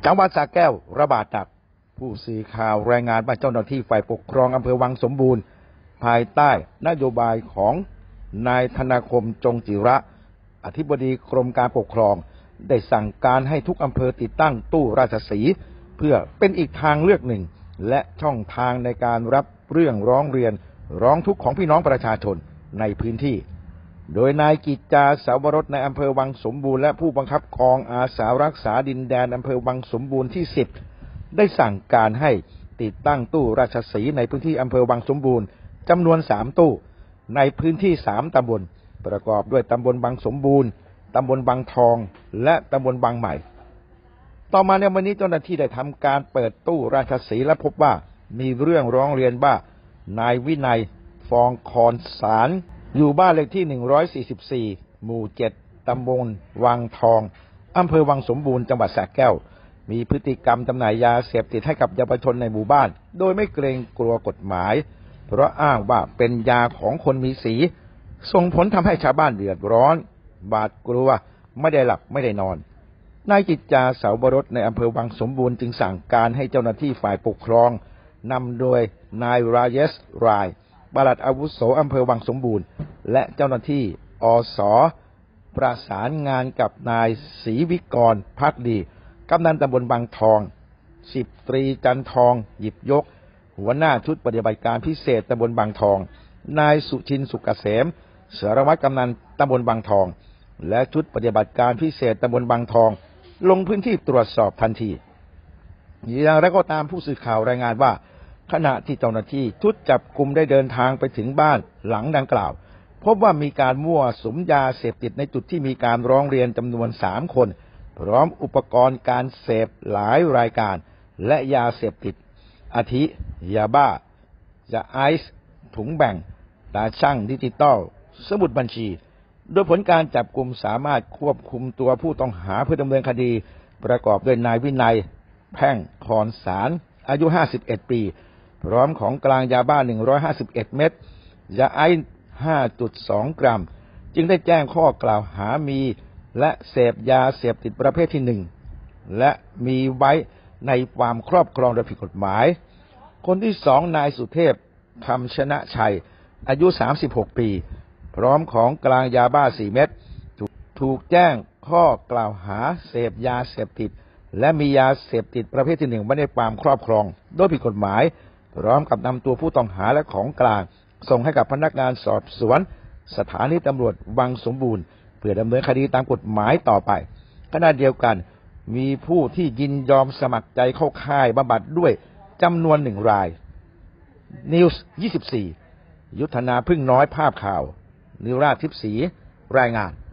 จังหวัดสระแก้วระบาดหนักผู้สื่อข่าวรายงานว่าเจ้าหน้าที่ฝ่ายปกครองอำเภอวังสมบูรณ์ภายใต้นโยบายของนายธนาคมจงจิระอธิบดีกรมการปกครองได้สั่งการให้ทุกอำเภอติดตั้งตู้ราชสีห์เพื่อเป็นอีกทางเลือกหนึ่งและช่องทางในการรับเรื่องร้องเรียนร้องทุกข์ของพี่น้องประชาชนในพื้นที่โดยนายกิจจาสาวรสในอำเภอวังสมบูรณ์และผู้บังคับกองอาสารักษาดินแดนอำเภอวังสมบูรณ์ที่10ได้สั่งการให้ติดตั้งตู้ราชสีห์ในพื้นที่อำเภอวังสมบูรณ์จำนวน3ตู้ในพื้นที่3ตำบลประกอบด้วยตำบลวังสมบูรณ์ตำบลวังทองและตำบลวังใหม่ต่อมาในวันนี้เจ้าหน้าที่ได้ทำการเปิดตู้ราชสีห์และพบว่ามีเรื่องร้องเรียนว่านายวินัยฟองคอนสารอยู่บ้านเลขที่144หมู่7ตำบลวังทองอำเภอวังสมบูรณ์จังหวัดสระแก้วมีพฤติกรรมจำหน่ายยาเสพติดให้กับเยาวชนในหมู่บ้านโดยไม่เกรงกลัวกฎหมายเพราะอ้างว่าเป็นยาของคนมีสีส่งผลทำให้ชาวบ้านเดือดร้อนบาดกลัวไม่ได้หลับไม่ได้นอนนายกิจจาสาวรสในอำเภอวังสมบูรณ์จึงสั่งการให้เจ้าหน้าที่ฝ่ายปกครองนำโดยนายราเยสรายปลัดอาวุโสอำเภอวังสมบูรณ์และเจ้าหน้าที่อส.ประสานงานกับนายศรีวิกรภักดีกำนันตำบลบางทอง10 ตรีจันทองหยิบยกหัวหน้าชุดปฏิบัติการพิเศษตำบลบางทองนายสุชินสุกเกษมสารวัตรกำนันตำบลบางทองและชุดปฏิบัติการพิเศษตำบลบางทองลงพื้นที่ตรวจสอบทันทีอย่างไรก็ตามผู้สื่อข่าวรายงานว่าขณะที่เจ้าหน้าที่ชุดจับกุมได้เดินทางไปถึงบ้านหลังดังกล่าวพบว่ามีการมั่วสุมยาเสพติดในจุดที่มีการร้องเรียนจำนวน3คนพร้อมอุปกรณ์การเสพหลายรายการและยาเสพติดอาทิยาบ้ายาไอซ์ถุงแบ่งตาชั่งดิจิตอลสมุดบัญชีโดยผลการจับกุมสามารถควบคุมตัวผู้ต้องหาเพื่อดำเนินคดีประกอบด้วยนายวินัยแพ่งคอนสารอายุ51 ปีพร้อมของกลางยาบ้า151 เม็ดยาไอซ์ 5.2 กรัมจึงได้แจ้งข้อกล่าวหามีและเสพยาเสพติดประเภทที่1และมีไว้ในความครอบครองโดยผิดกฎหมายคนที่2นายสุเทพคำชนะชัยอายุ36 ปีพร้อมของกลางยาบ้า4 เม็ดถูกแจ้งข้อกล่าวหาเสพยาเสพติดและมียาเสพติดประเภทที่1ไว้ในความครอบครองโดยผิดกฎหมายพร้อมกับนำตัวผู้ต้องหาและของกลางส่งให้กับพนักงานสอบสวนสถานีตำรวจวังสมบูรณ์เพื่อดำเนินคดีตามกฎหมายต่อไปขณะเดียวกันมีผู้ที่ยินยอมสมัครใจเข้าค่ายบำบัดด้วยจำนวน1 รายนิวส์24ยุทธนาพึ่งน้อยภาพข่าวนิราชทิพย์ศรีรายงาน